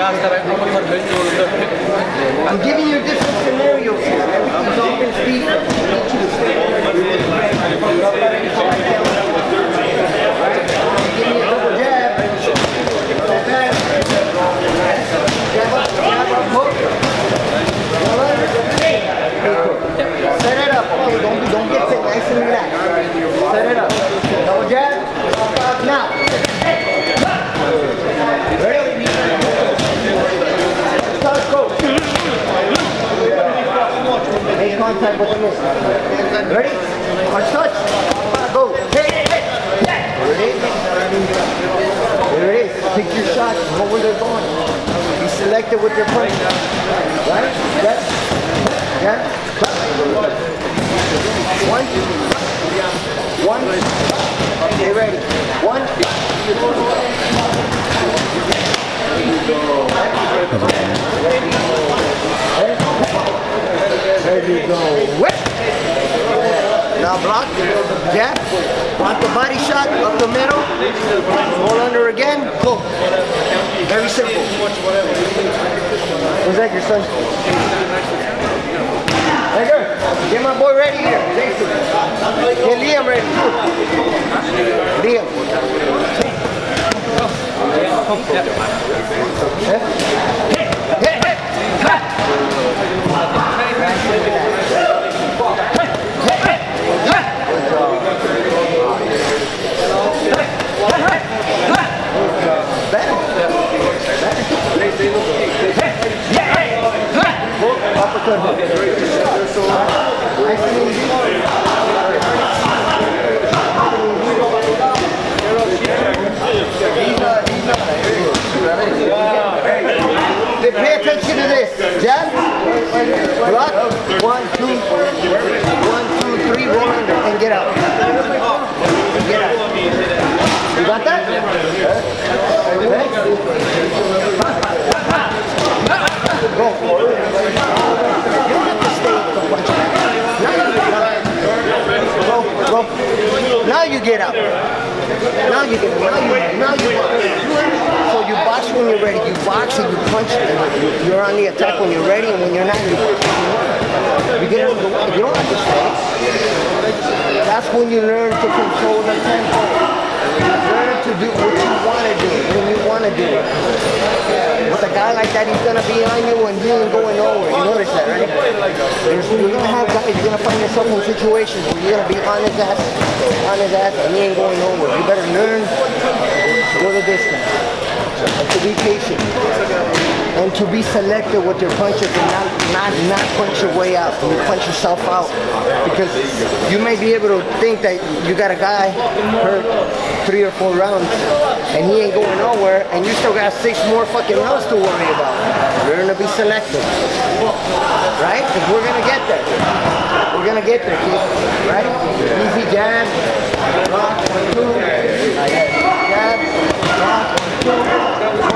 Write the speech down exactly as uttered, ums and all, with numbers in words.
I'm giving you different scenarios here. Everything's all been different. Give me a double jab. Step back. Jab up, jab up, hook. Set it up, okay? Don't, don't get it nice and relaxed. Set it up. Double jab. Now. Ready? Let's go. Make contact with the miss. Ready? Touch, touch. Go. Hey, hey. Ready? There it is. Pick your shot. Know where they're going. Be selective with your punch. Right? Yes. Yeah. One. One. Okay, ready. One. There you go. Now block. Jab. Block the body shot up the middle. Hold under again. Go. Very simple. Where's that, your son? Edgar, get my boy ready here. Jason. Get Liam ready too. Liam. Hey, hey, hey. Pay attention to this. Jab, block, one, two, one, two, three, roll under, and get out. Get out. You got that? Okay. Go. Go, go. Now you get out. Now you get out. Now you, now you box. So you box when you're ready. You box and you punch. And you're on the attack when you're ready, and when you're not, you box. You get out of the way. You don't have to stay. That's when you learn to control the tempo. Learn to do what you want to do when you want to do it. With a guy like that, he's going to be on you and he ain't going nowhere. You notice that, right? There's, you're going to have guys, you're going to find yourself in situations where you're going to be on his ass, on his ass, and he ain't going nowhere. You better learn to go the distance, and to be patient, and to be selective with your punches and not, not, not punch your way out, and you punch yourself out. Because you may be able to think that you got a guy hurt three or four rounds, and he ain't going nowhere, and you still got six more fucking rounds to worry about. Learn to be selective, right? Because we're gonna get there. We're gonna get there, kid. Right? Easy jab, block, two, jab, block, two.